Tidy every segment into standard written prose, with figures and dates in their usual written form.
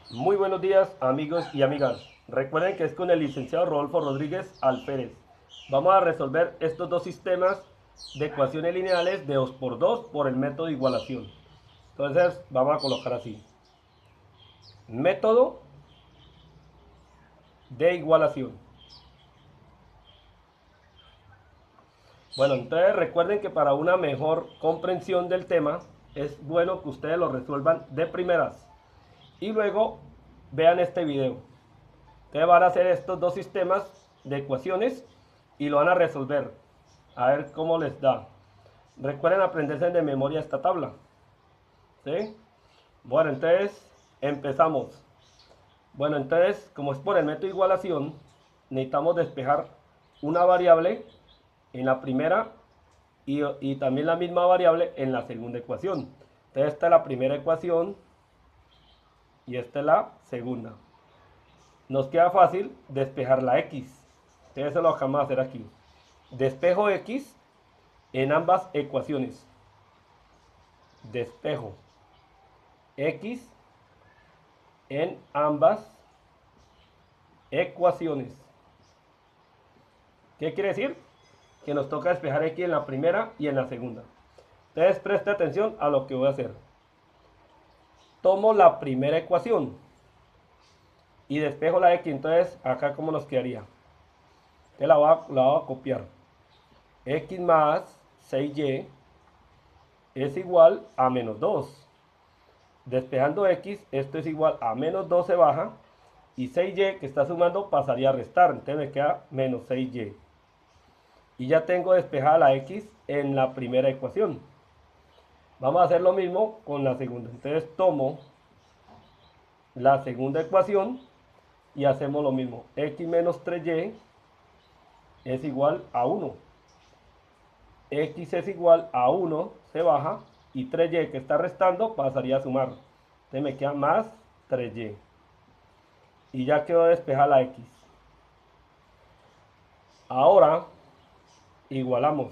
Muy buenos días amigos y amigas. Recuerden que es con el licenciado Rodolfo Rodríguez Alférez. Vamos a resolver estos dos sistemas de ecuaciones lineales de 2 por 2 por el método de igualación. Entonces vamos a colocar así. Método de igualación. Bueno, entonces recuerden que para una mejor comprensión del tema es bueno que ustedes lo resuelvan de primeras y luego vean este video. Ustedes van a hacer estos dos sistemas de ecuaciones y lo van a resolver. A ver cómo les da. Recuerden aprenderse de memoria esta tabla. ¿Sí? Bueno, entonces empezamos. Bueno, entonces, como es por el método de igualación, necesitamos despejar una variable en la primera y también la misma variable en la segunda ecuación. Entonces, esta es la primera ecuación y esta es la segunda. Nos queda fácil despejar la x. Entonces, eso lo vamos a hacer aquí. Despejo x en ambas ecuaciones. Despejo x en ambas ecuaciones. ¿Qué quiere decir? Que nos toca despejar x en la primera y en la segunda. Entonces preste atención a lo que voy a hacer. Tomo la primera ecuación y despejo la x. Entonces acá cómo nos quedaría. Entonces la voy a copiar. X más 6y es igual a menos 2. Despejando x, esto es igual a menos 2 se baja. Y 6y que está sumando pasaría a restar. Entonces me queda menos 6y. Y ya tengo despejada la x en la primera ecuación. Vamos a hacer lo mismo con la segunda. Entonces tomo la segunda ecuación y hacemos lo mismo. X menos 3y es igual a 1. X es igual a 1, se baja. Y 3y que está restando pasaría a sumar. Entonces me queda más 3y. Y ya quedó despejada la x. Ahora igualamos.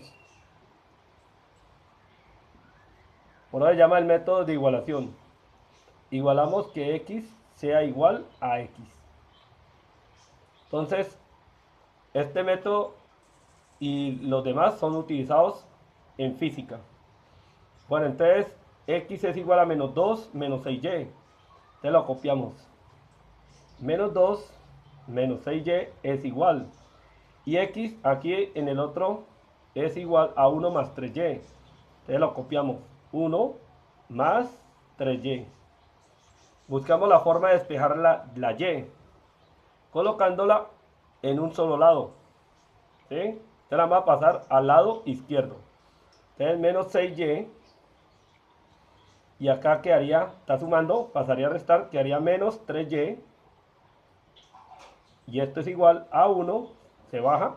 Por eso se llama el método de igualación. Igualamos que x sea igual a x. Entonces, este método y los demás son utilizados en física. Bueno, entonces x es igual a menos 2 menos 6y. Entonces lo copiamos. Menos 2 menos 6y es igual. Y x aquí en el otro es igual a 1 más 3y. Entonces lo copiamos. 1 más 3y. Buscamos la forma de despejar la y, colocándola en un solo lado. ¿Sí? Entonces la vamos a pasar al lado izquierdo. Entonces menos 6y. Y acá quedaría, está sumando, pasaría a restar, quedaría menos 3y. Y esto es igual a 1, se baja.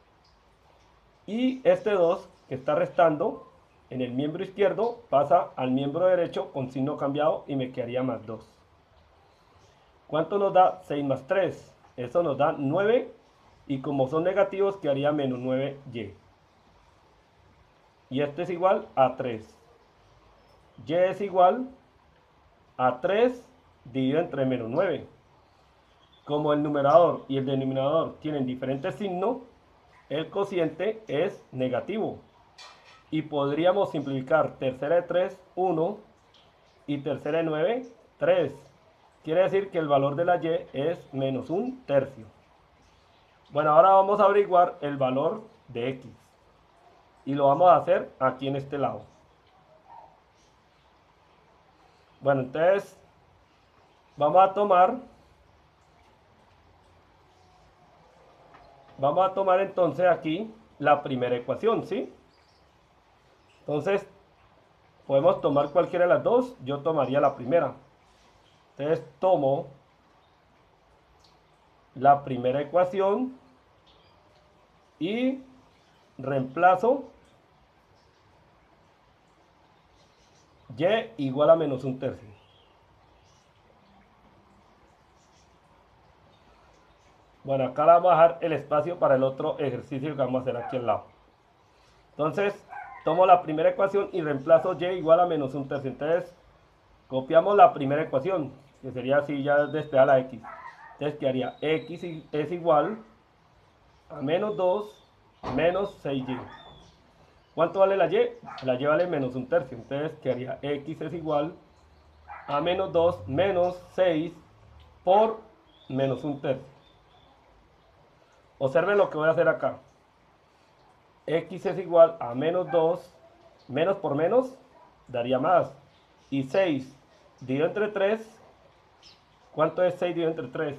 Y este 2 que está restando en el miembro izquierdo pasa al miembro derecho con signo cambiado y me quedaría más 2. ¿Cuánto nos da 6 más 3? Eso nos da 9 y como son negativos quedaría menos 9y. Y esto es igual a 3. Y es igual a 3 dividido entre menos 9. Como el numerador y el denominador tienen diferentes signos, el cociente es negativo. Y podríamos simplificar tercera de 3, 1 y tercera de 9, 3. Quiere decir que el valor de la y es menos un tercio. Bueno, ahora vamos a averiguar el valor de x. Y lo vamos a hacer aquí en este lado. Bueno, entonces vamos a tomar entonces aquí la primera ecuación, ¿sí? Entonces, podemos tomar cualquiera de las dos. Yo tomaría la primera. Entonces, tomo la primera ecuación y reemplazo y igual a menos un tercio. Bueno, acá le vamos a dejar el espacio para el otro ejercicio que vamos a hacer aquí al lado. Entonces, tomo la primera ecuación y reemplazo y igual a menos un tercio. Entonces, copiamos la primera ecuación. que sería así, ya despejar la x. Entonces quedaría x es igual a menos 2 menos 6y. ¿Cuánto vale la y? La y vale menos un tercio. Entonces quedaría x es igual a menos 2 menos 6 por menos un tercio. Observen lo que voy a hacer acá. X es igual a menos 2, menos por menos daría más. Y 6 dividido entre 3, ¿cuánto es 6 dividido entre 3?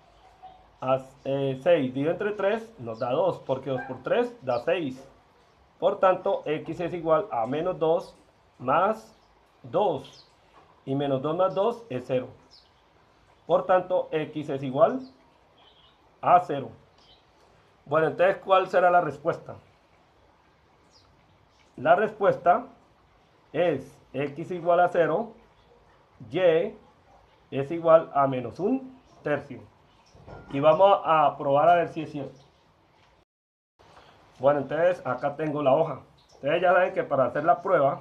6 dividido entre 3 nos da 2, porque 2 por 3 da 6. Por tanto, x es igual a menos 2 más 2. Y menos 2 más 2 es 0. Por tanto, x es igual a 0. Bueno, entonces, ¿cuál será la respuesta? La respuesta es x igual a 0, y es igual a menos un tercio. Y vamos a probar a ver si es cierto. Bueno, entonces acá tengo la hoja. Ustedes ya saben que para hacer la prueba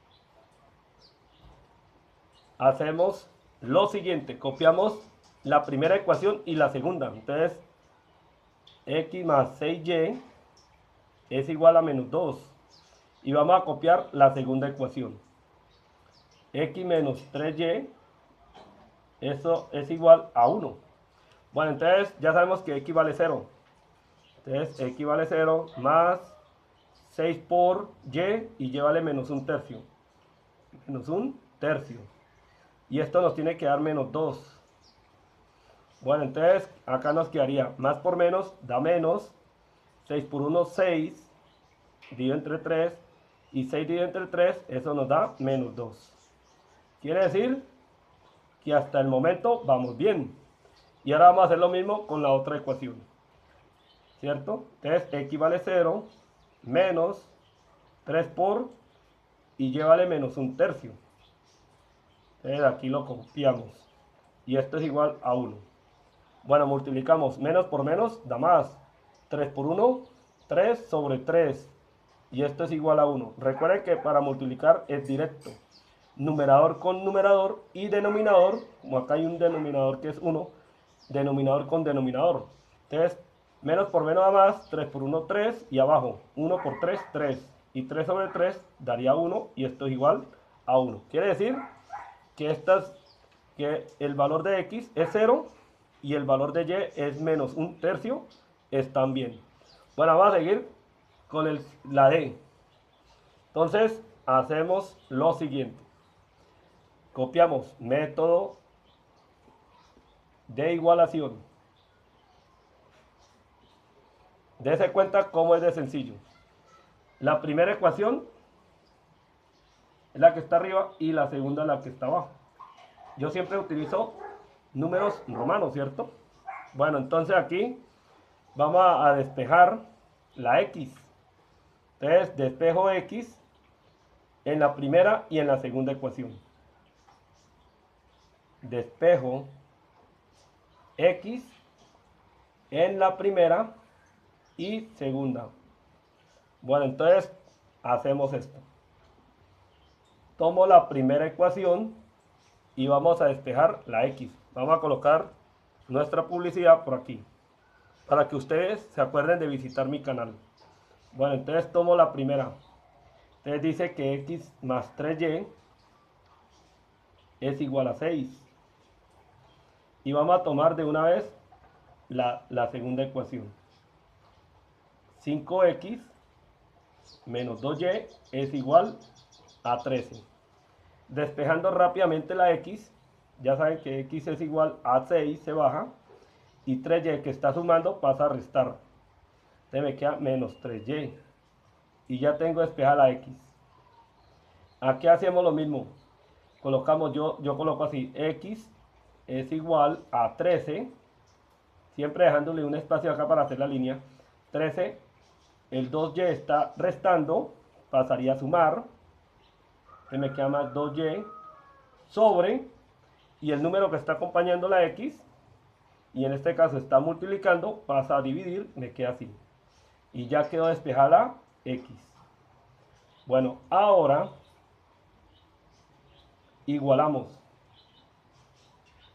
hacemos lo siguiente. Copiamos la primera ecuación y la segunda. Entonces x más 6y es igual a menos 2. Y vamos a copiar la segunda ecuación. X menos 3y, eso es igual a 1. Bueno, entonces ya sabemos que x vale 0. Entonces x vale 0 más 6 por y vale menos un tercio. Menos un tercio. Y esto nos tiene que dar menos 2. Bueno, entonces acá nos quedaría más por menos, da menos. 6 por 1, 6. Dividido entre 3. Y 6 dividido entre 3, eso nos da menos 2. Quiere decir que hasta el momento vamos bien. Y ahora vamos a hacer lo mismo con la otra ecuación. ¿Cierto? Entonces x vale 0 menos 3 por y vale menos un tercio. Entonces aquí lo copiamos. Y esto es igual a 1. Bueno, multiplicamos menos por menos, da más. 3 por 1, 3 sobre 3. Y esto es igual a 1. Recuerden que para multiplicar es directo. Numerador con numerador y denominador, como acá hay un denominador que es 1, denominador con denominador. Entonces, menos por menos da más, 3 por 1, 3, y abajo, 1 por 3, 3. Y 3 sobre 3 daría 1, y esto es igual a 1. Quiere decir que el valor de x es 0, y el valor de y es menos un tercio, están bien. Bueno, vamos a seguir con la d. Entonces, hacemos lo siguiente. Copiamos método de igualación. Dese cuenta cómo es de sencillo. La primera ecuación es la que está arriba y la segunda es la que está abajo. Yo siempre utilizo números romanos, ¿cierto? Bueno, entonces aquí vamos a despejar la x. Entonces despejo x en la primera y en la segunda ecuación. Despejo x en la primera y segunda. Bueno, entonces hacemos esto. Tomo la primera ecuación y vamos a despejar la x. Vamos a colocar nuestra publicidad por aquí, para que ustedes se acuerden de visitar mi canal. Bueno, entonces tomo la primera. Entonces dice que x más 3y es igual a 6. Y vamos a tomar de una vez la segunda ecuación. 5x menos 2y es igual a 13. Despejando rápidamente la x, ya saben que x es igual a 6, se baja, y 3y que está sumando pasa a restar. Entonces me queda menos 3y. Y ya tengo despejada la x. Aquí hacemos lo mismo. Colocamos, yo coloco así, x es igual a 13, siempre dejándole un espacio acá para hacer la línea. 13, el 2y está restando, pasaría a sumar. Entonces me queda más 2y sobre, y el número que está acompañando la x, y en este caso está multiplicando, pasa a dividir, me queda así. Y ya quedó despejada la x. Bueno, ahora igualamos.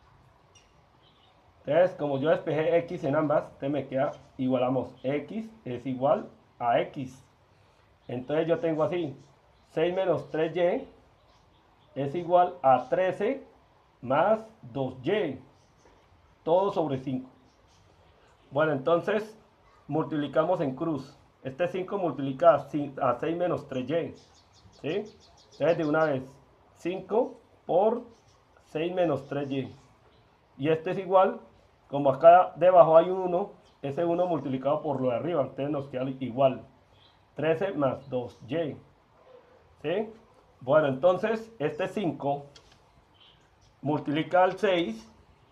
Entonces, como yo despejé x en ambas, entonces me queda, igualamos x es igual a x. Entonces yo tengo así, 6 menos 3y es igual a 13 más 2y, todo sobre 5. Bueno, entonces multiplicamos en cruz. Este 5 multiplica a 6 menos 3y, ¿sí? Entonces de una vez, 5 por 6 menos 3y. Y este es igual, como acá debajo hay un 1, ese 1 multiplicado por lo de arriba, entonces nos queda igual. 13 más 2y, ¿sí? Bueno, entonces este 5 multiplica al 6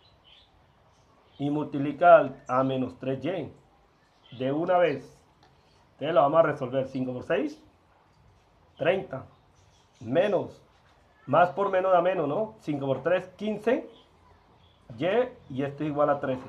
y multiplica a menos 3y de una vez. Entonces lo vamos a resolver. 5 por 6, 30. Menos, más por menos da menos, ¿no? 5 por 3, 15. Y esto es igual a 13.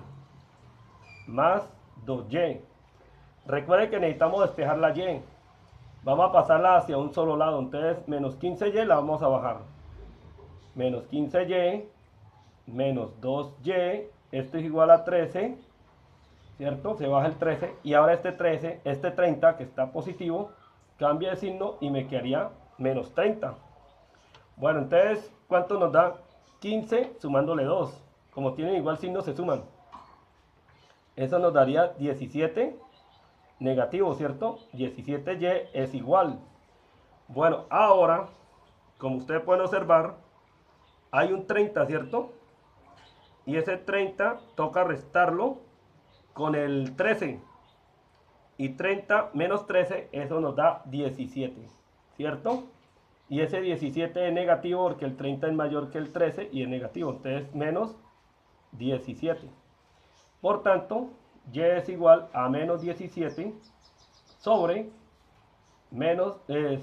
Más 2y. Recuerden que necesitamos despejar la y. Vamos a pasarla hacia un solo lado. Entonces, menos 15y la vamos a bajar. Menos 15y, menos 2y. Esto es igual a 13. ¿Cierto? Se baja el 13. Y ahora este 13, este 30 que está positivo, cambia de signo y me quedaría menos 30. Bueno, entonces, ¿cuánto nos da? 15 sumándole 2. Como tienen igual signo, se suman. Eso nos daría 17 negativo, ¿cierto? 17y es igual. Bueno, ahora, como ustedes pueden observar, hay un 30, ¿cierto? Y ese 30 toca restarlo con el 13. Y 30 menos 13, eso nos da 17, ¿cierto? Y ese 17 es negativo porque el 30 es mayor que el 13 y es negativo. Entonces, menos 17. Por tanto, y es igual a menos 17 sobre menos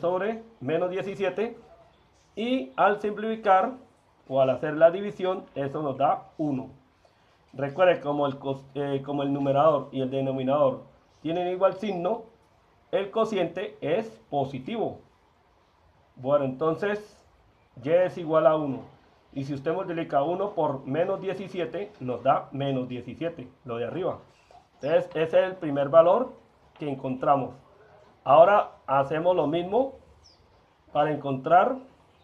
17. Y al simplificar o al hacer la división, eso nos da 1. Recuerden, como el numerador y el denominador tienen igual signo, el cociente es positivo. Bueno, entonces y es igual a 1. Y si usted multiplica 1 por menos 17, nos da menos 17, lo de arriba. Entonces, ese es el primer valor que encontramos. Ahora hacemos lo mismo para encontrar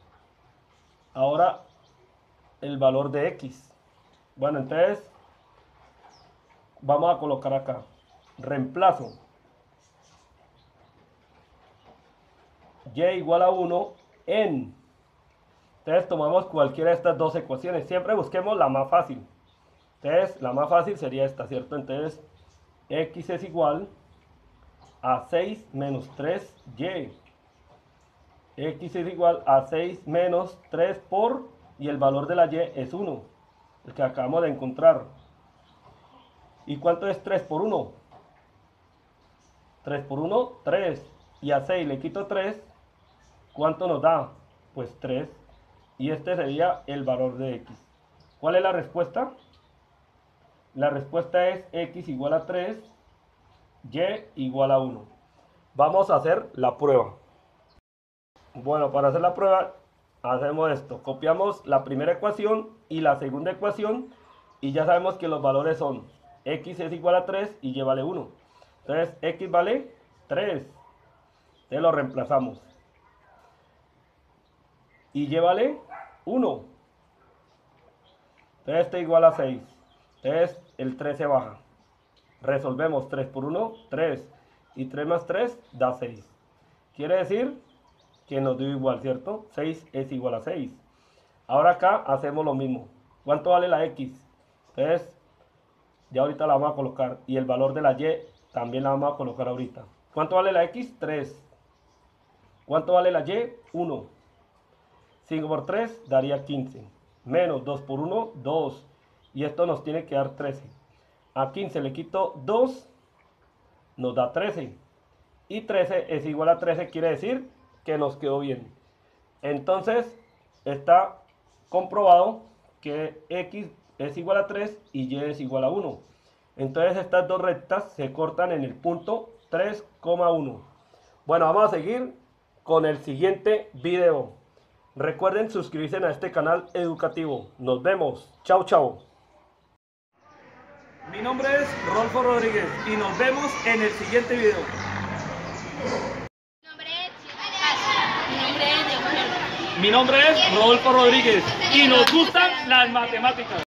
ahora el valor de x. Bueno, entonces vamos a colocar acá, reemplazo y igual a 1 en. Entonces tomamos cualquiera de estas dos ecuaciones. Siempre busquemos la más fácil. Entonces la más fácil sería esta, ¿cierto? Entonces x es igual a 6 menos 3y. X es igual a 6 menos 3 por, y el valor de la y es 1, el que acabamos de encontrar. ¿Y cuánto es 3 por 1? 3 por 1, 3. Y a 6 le quito 3, ¿cuánto nos da? Pues 3. Y este sería el valor de x. ¿Cuál es la respuesta? La respuesta es x igual a 3, y igual a 1. Vamos a hacer la prueba. Bueno, para hacer la prueba hacemos esto. Copiamos la primera ecuación y la segunda ecuación y ya sabemos que los valores son x es igual a 3 y y vale 1. Entonces x vale 3. Entonces lo reemplazamos. Y y vale 1. Entonces este igual a 6. Entonces el 3 se baja. Resolvemos 3 por 1, 3. Y 3 más 3 da 6. Quiere decir que nos dio igual, ¿cierto? 6 es igual a 6. Ahora acá hacemos lo mismo. ¿Cuánto vale la x? Entonces, ya ahorita la vamos a colocar. Y el valor de la y también la vamos a colocar ahorita. ¿Cuánto vale la x? 3. ¿Cuánto vale la y? 1. 5 por 3 daría 15. Menos 2 por 1, 2. Y esto nos tiene que dar 13. A 15 le quito 2, nos da 13. Y 13 es igual a 13, quiere decir que nos quedó bien. Entonces está comprobado que x es igual a 3 y y es igual a 1. Entonces estas dos rectas se cortan en el punto 3,1. Bueno, vamos a seguir con el siguiente video. Recuerden suscribirse a este canal educativo. Nos vemos. Chao, chao. Mi nombre es Rolfo Rodríguez y nos vemos en el siguiente video. Mi nombre es Rodolfo Rodríguez y nos gustan las matemáticas.